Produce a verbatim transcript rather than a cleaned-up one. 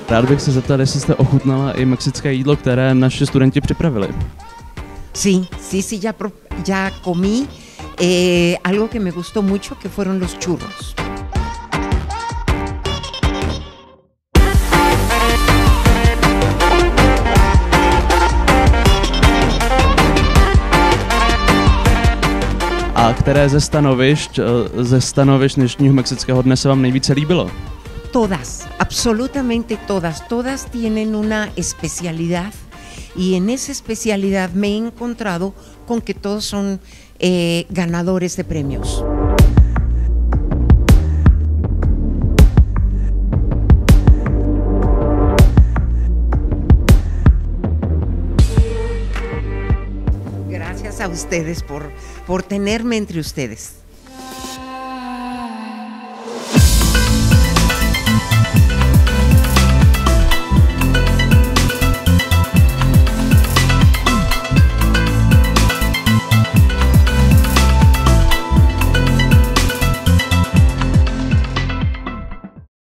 Rád bych se zeptal, jestli jste ochutnala i mexické jídlo, které naši studenti připravili. Sí, sí, sí, ya, pro- ya comí eh, algo que me gustó mucho, que fueron los churros. A které ze stanovišť, eh, ze stanovišť dnešního mexického dne se vám nejvíce líbilo? Todas, absolutamente todas, todas tienen una especialidad y en esa especialidad me he encontrado con que todos son eh, ganadores de premios. Gracias a ustedes por, por tenerme entre ustedes.